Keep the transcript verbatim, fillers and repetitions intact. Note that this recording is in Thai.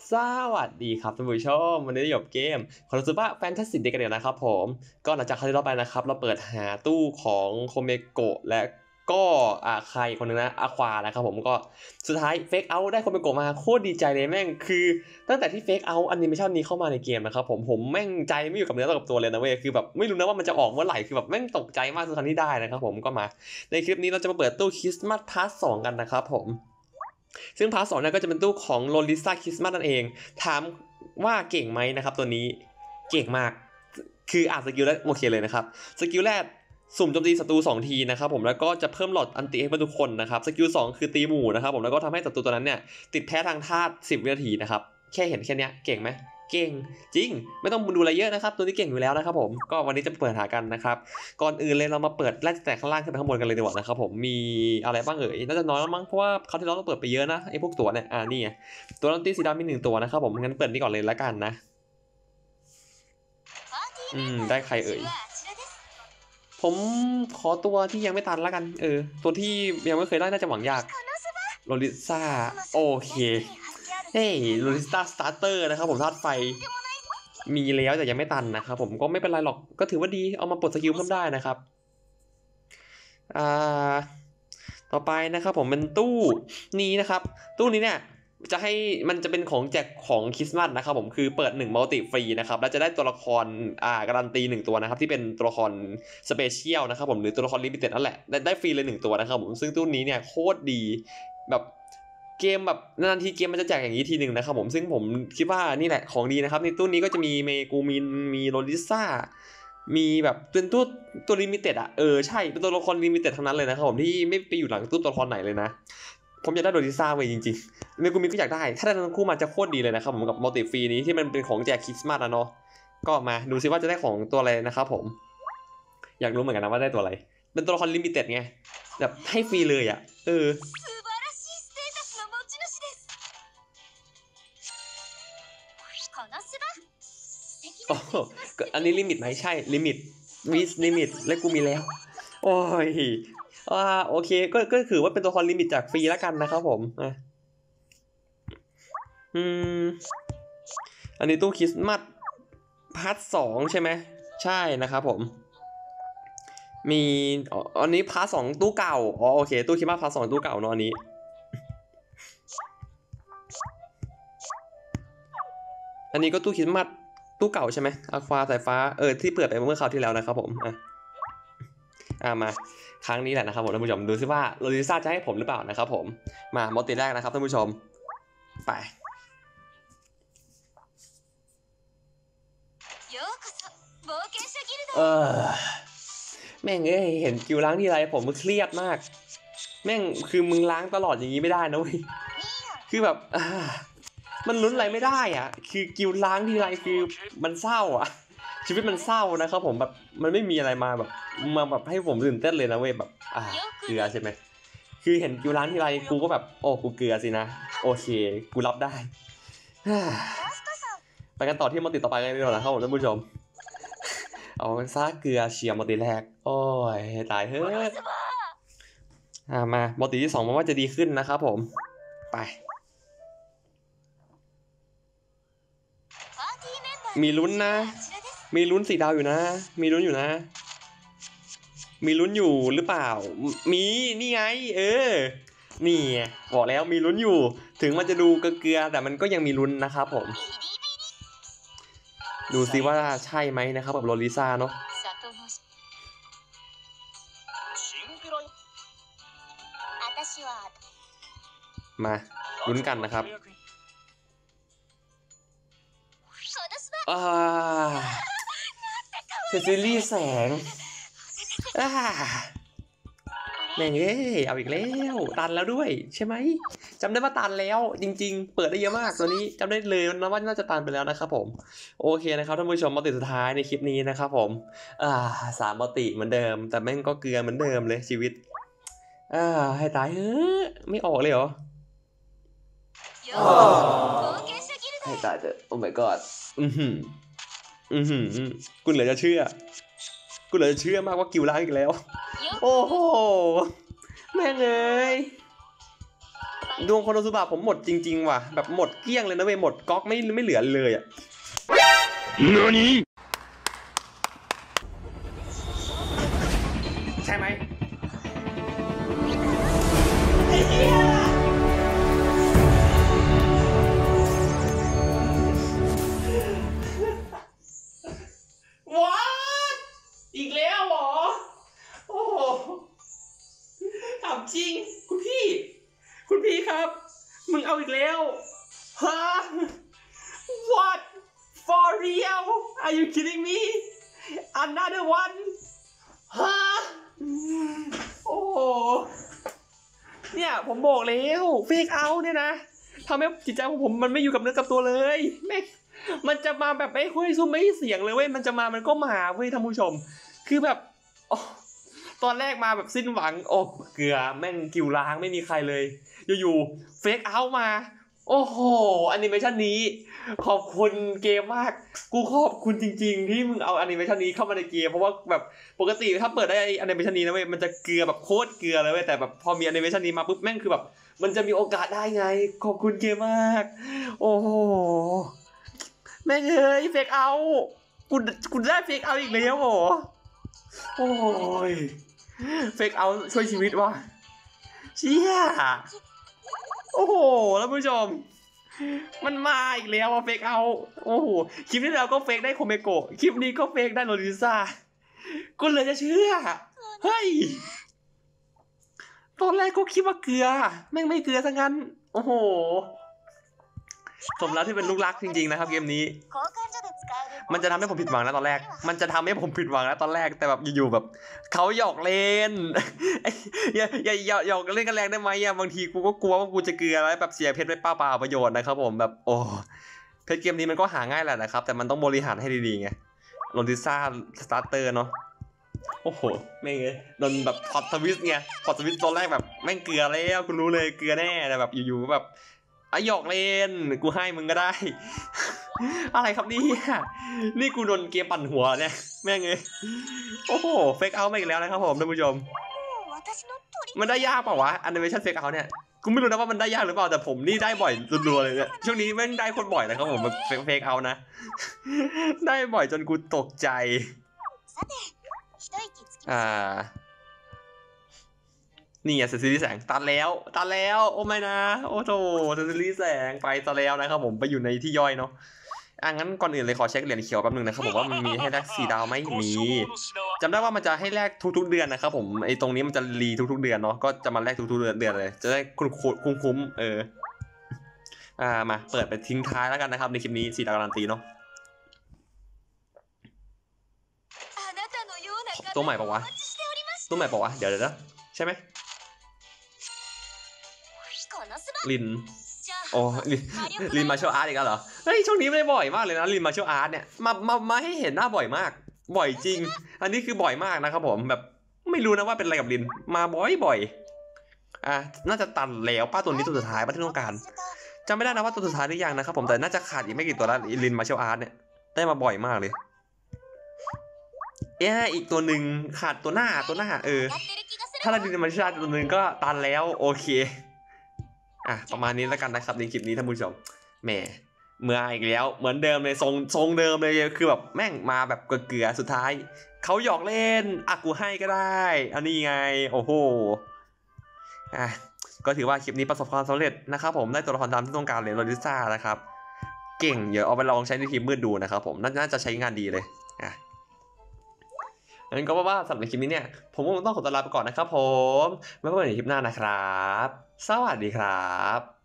สวัสดีครับท่านผู้ชมวันนี้จบเกมคอนซูบ้าแฟนตาซีเด็กกันเดียวนะครับผมก็หลังจากครั้งที่เราไปนะครับเราเปิดหาตู้ของโคเมโกะและก็อ่าใครคนนึงนะอาควานะครับผมก็สุดท้ายเฟกเอาได้โคเมโกะมาโคตรดีใจเลยแม่งคือตั้งแต่ที่เฟกเอาแอนิเมชันนี้เข้ามาในเกมนะครับผมผมแม่งใจไม่อยู่กับเนื้อกับตัวเลยนะเว้ยคือแบบไม่รู้นะว่ามันจะออกเมื่อไหร่คือแบบแม่งตกใจมากทุกครั้งที่ได้นะครับผมก็มาในคลิปนี้เราจะมาเปิดตู้คริสต์มาสพาร์ทสองกันนะครับผมซึ่งพาร์ทสองเนี่ยก็จะเป็นตู้ของโลลิซ่าคริสต์มาสนั่นเองถามว่าเก่งไหมนะครับตัวนี้เก่งมากคืออ่านสกิลแล้วโอเคเลยนะครับสกิลแรกสุ่มโจมตีศัตรูสองทีนะครับผมแล้วก็จะเพิ่มหลอดอันติให้ทุกคนนะครับสกิลสองคือตีหมู่นะครับผมแล้วก็ทำให้ศัตรูตัวนั้นเนี่ยติดแพ้ทางธาตุสิบวินาทีนะครับแค่เห็นแค่นี้เก่งไหมเก่งจริงไม่ต้องดูอะไรเยอะนะครับตัวนี้เก่งอยู่แล้วนะครับผมก็วันนี้จะเปิดหากันนะครับก่อนอื่นเลยเรามาเปิดไล่แต่ข้างล่างขึ้นไปข้างบนกันเลยดีกว่านะครับผมมีอะไรบ้างเอ่ยน่าจะน้อยมั้งเพราะว่าคราวที่เราต้องเปิดไปเยอะนะไอ้พวกตัวเนี่ยอ่านี่ไงตัวลันตี้สีดำมีหนึ่งตัวนะครับผมงั้นเปิดนี่ก่อนเลยละกันนะอืมได้ใครเอ่ยผมขอตัวที่ยังไม่ตันละกันเออตัวที่ยังไม่เคยได้น่าจะหวังยากโลลิซ่าโอเคเฮ้ยโลลิซ่าสตาร์เตอร์นะครับผมธาตุไฟมีแล้วแต่ยังไม่ตันนะครับผมก็ไม่เป็นไรหรอกก็ถือว่าดีเอามาปลดสกิลเพิ่มได้นะครับอ่าต่อไปนะครับผมเป็นตู้นี้นะครับตู้นี้เนี่ยจะให้มันจะเป็นของแจกของคริสต์มาสนะครับผมคือเปิดหนึ่งมัลติฟรีนะครับแล้วจะได้ตัวละครอ่าการันตีหนึ่งตัวนะครับที่เป็นตัวละครสเปเชียลนะครับผมหรือตัวละครลิมิเต็ดนั่นแหละได้ได้ฟรีเลยหนึ่งตัวนะครับผมซึ่งตู้นี้เนี่ยโคตรดีแบบเกมแบบนานทีเกมมันจะแจกอย่างนี้ทีหนึ่งนะครับผมซึ่งผมคิดว่านี่แหละของดีนะครับในตู้นี้ก็จะมีเมกูมินมีโรลิซ่ามีแบบเป็นตู้ตัวลิมิเต็ดอ่ะเออใช่เป็นตัวละครลิมิเต็ดทั้งนั้นเลยนะครับผมที่ไม่ไปอยู่หลังตู้ตัวละครไหนเลยนะผมอยากได้โรลิซ่าไว้จริงๆเมกูมินก็อยากได้ถ้าได้ทั้งคู่มาจะโคตรดีเลยนะครับผมกับมัลติฟรีนี้ที่มันเป็นของแจกคริสต์มาสนะเนาะก็มาดูซิว่าจะได้ของตัวอะไรนะครับผมอยากรู้เหมือนกันนะว่าได้ตัวอะไรเป็นตัวละครลิมิเต็ดไงแบบให้ฟรีเลยอ่ะเออโอ้อันนี้ลิมิตไหมใช่ลิมิตวิสลิมิตและกูมีแล้วโอ้ยอ่าโอเคก็ก็คือว่าเป็นตัวละครลิมิตจากฟรีแล้วกันนะครับผมอ่ะอืมอันนี้ตู้คริสต์มาสพาร์ทสองใช่ไหมใช่นะครับผมมีอันนี้พาร์ทสองตู้เก่าอ๋อโอเคตู้คริสต์มาสพาร์ทสองตู้เก่าเนาะอันนี้อันนี้ก็ตู้คริสต์มาสตู้เก่าใช่ไหมอะควาสายฟ้าเออที่เปิดไปเมื่อคราวที่แล้วนะครับผมอ่ะอ่ามาครั้งนี้แหละนะครับผมท่านผู้ชมดูซิว่าโรลิซ่าจะให้ผมหรือเปล่านะครับผมมาโมติแรกนะครับท่านผู้ชมไปเออแม่งเอ้ยเห็นกิวล้างทีไรผมเครียดมากแม่งคือมึงล้างตลอดอย่างนี้ไม่ได้นะเว้ยคือแบบอ่ามันลุ้นอะไรไม่ได้อ่ะคือกิวล้างทีไรคือมันเศร้าอ่ะชีวิตมันเศร้านะครับผมแบบมันไม่มีอะไรมาแบบมาแบบให้ผมตื่นเต้นเลยนะเว้ยแบบอ่าเกลือใช่ไหมคือเห็นกิวล้างทีไรกูก็แบบโอ้กูเกลือสินะโอเคกูรับได้ไปกันต่อที่มัลติต่อไปกันเลยนะครับผมท่านผู้ชมเอาซาเกลือเชียร์มัลติแรกโอ้ยตายเฮ้ยอ่ามามัลติที่สองมันว่าจะดีขึ้นนะครับผมไปมีลุ้นนะมีลุ้นสีดาวอยู่นะมีลุ้นอยู่นะมีลุ้นอยู่หรือเปล่ามีนี่ไงเออนี่บอกแล้วมีลุ้นอยู่ถึงมันจะดูเกลือแต่มันก็ยังมีลุ้นนะครับผมดูซิว่าใช่ไหมนะครับกับโรลิซ่าเนาะมาลุ้นกันนะครับอ่าเซซิลี่แสงอ่าแม่งเอ้ยเอาอีกแล้วตันแล้วด้วยใช่ไหมจำได้ว่าตันแล้วจริงๆเปิดได้เยอะมากตัวนี้จำได้เลยนะว่าน่าจะตันไปแล้วนะครับผมโอเคนะครับท่านผู้ชมมัลติสุดท้ายในคลิปนี้นะครับผมอ่าสามมัลติเหมือนเดิมแต่แม่งก็เกลือเหมือนเดิมเลยชีวิตอ่าให้ตายเฮ้ยไม่ออกเลยเหรอให้ตายเถอะโอ้ my god อือหืออือหือกูเหลือจะเชื่อกูเหลือจะเชื่อมากว่ากิวล้างอีกแล้วโอ้โหแม่งเอ้ยดวงโคโนซุบะผมหมดจริงๆว่ะแบบหมดเกลี้ยงเลยนะเว้ยหมดก๊อกไม่ไม่เหลือเลยอ่ะใช่ไหมไอ้เหี้ยว้าอีกแล้วเหรอโอ้โหถามจริงคุณพี่คุณพี่ครับมึงเอาอีกแล้วฮะ What for real Are you kidding me Another one ฮะโอ้เนี่ยผมบอกแล้วเฟกเอาเนี่ยนะทำให้จิตใจของผมมันไม่อยู่กับเนื้อกับตัวเลยแม่มันจะมาแบบไม่คุยซุ่มไม่เสียงเลยเว้ยมันจะมามันก็มาเว้ยท่านผู้ชมคือแบบตอนแรกมาแบบสิ้นหวังโอ้เกลือแม่งกิวล้างไม่มีใครเลยอยู่ๆเฟกเอามาโอ้โหแอนิเมชันนี้ขอบคุณเกมมากกูขอบคุณจริงๆที่มึงเอาแอนิเมชันนี้เข้ามาในเกมเพราะว่าแบบปกติถ้าเปิดได้แอนิเมชันนี้นะเว้ยมันจะเกลือแบบโคตรเกลือเลยเว้ยแต่แบบพอมีแอนิเมชันนี้มาปุ๊บแม่งคือแบบมันจะมีโอกาสได้ไงขอบคุณเกมมากโอ้โหแม่งเอ้ยเฟกเอากูกูได้เฟกเอาอีกแล้วเหรอโอ้ยเฟกเอาช่วยชีวิตว่ะเชี่ยโอ้โหท่านผู้ชมมันมาอีกแล้วอะเฟกเอาโอ้โหคลิปที่แล้วก็เฟกได้โคเมโกะคลิปนี้ก็เฟกได้โรลิซ่ากูเลยจะเชื่อเฮ้ยตอนแรกก็คิดว่าเกลือแม่งไม่เกลือซะงั้นโอ้โหสมแล้วที่เป็นลูกรักจริงๆนะครับเกมนี้มันจะทำให้ผมผิดหวังนะตอนแรกมันจะทำให้ผมผิดหวังนะตอนแรกแต่แบบอยู่ๆแบบเขาหยอกเล่นอย่าอย่าหยอกหยอกเล่นกันแรงได้ไหมอะบางทีกูก็กลัวว่ากูจะเกลือแล้วแบบเสียเพชรไปเปล่าๆประโยชน์นะครับผมแบบโอ้เพชรเกมนี้มันก็หาง่ายแหละนะครับแต่มันต้องบริหารให้ดีๆไงโรลิซ่าสตาร์เตอร์เนาะโอ้โหแม่งเลยโดนแบบพอตสวิสไงพอตสวิสตอนแรกแบบแม่งเกลือแล้วกูรู้เลยเกลือแน่แต่แบบอยู่ๆแบบอ่ะหยอกเล่นกูให้มึงก็ได้อะไรครับนี่นี่กูโดนเกมปั่นหัวเนี่ยแม่งเลยโอ้โหเฟกเอามาอีกแล้วนะครับผมท่านผู้ชมมันได้ยากเปล่าวะแอนิเมชั่นเฟกเอาเนี่ยกูไม่รู้นะว่ามันได้ยากหรือเปล่าแต่ผมนี่ได้บ่อยรัวๆเลยเนี่ยช่วงนี้แม่งได้คนบ่อยนะครับผมเฟกเฟกเอานะได้บ่อยจนกูตกใจอ่านี่ไงเซซิลี่แสงตัดแล้วตัดแล้วโอ้ไม่นะโอ้โธ่เซซิลี่แสงไปตัดแล้วนะครับผมไปอยู่ในที่ย่อยเนาะอ่ะงั้นก่อนอื่นเลยขอเช็คเหรียญเขียวแป๊บนึงนะครับผมว่ามันมีให้แลกสี่ดาวไหมมีจำได้ว่ามันจะให้แลกทุกๆเดือนนะครับผมไอ้ตรงนี้มันจะรีทุกๆเดือนเนาะก็จะมาแลกทุกๆเดือนเดือนเลยจะได้คุ้มๆเอออ่ามาเปิดไปทิ้งท้ายแล้วกันนะครับในคลิปนี้สี่ดาวการันตีเนาะตัวใหม่ปะวะตัวใหม่ปะวะเดี๋ยวเดี๋ยวใช่ไหมลินโอ้ลินลินมาเชลอาร์ตอีกแล้วเหรอเฮ้ยช่วงนี้ไม่บ่อยมากเลยนะลินมาเชลอาร์ตเนี่ยมามามาให้เห็นหน้าบ่อยมากบ่อยจริงอันนี้คือบ่อยมากนะครับผมแบบไม่รู้นะว่าเป็นอะไรกับลินมาบ่อยบ่อยอ่ะน่าจะตันแล้วป้าตัวนี้ตัวสุดท้ายป้าที่ต้องการจำไม่ได้นะว่าตัวสุดท้ายหรือยังนะครับผมแต่น่าจะขาดอีกไม่กี่ตัวแล้วลินมาเชลอาร์ตเนี่ยได้มาบ่อยมากเลยเอ๊ะอีกตัวหนึ่งขาดตัวหน้าตัวหน้าเออถ้าเราลินมาเชลอาร์ตตัวหนึ่งก็ตันแล้วโอเคอ่ะประมาณนี้แล้วกันนะครับในคลิปนี้ท่านผู้ชมแหมเมื่ออีกแล้วเหมือนเดิมเลยทรงทรงเดิมเลยคือแบบแม่งมาแบบเกลือสุดท้ายเขาหยอกเล่นอ่ะกูให้ก็ได้อันนี้ไงโอ้โหอ่ะก็ถือว่าคลิปนี้ประสบความสำเร็จนะครับผมได้ตัวละครตามที่ต้องการเลยโรลิซ่านะครับเก่งเดี๋ยวเอาไปลองใช้ในทีมมืดดูนะครับผมน่าจะใช้งานดีเลยอ่ะงั้นก็ว่าสำหรับคลิปนี้เนี่ยผมก็ต้องขอตัวลาไปก่อนนะครับผมไว้พบกันในคลิปหน้านะครับสวัสดีครับ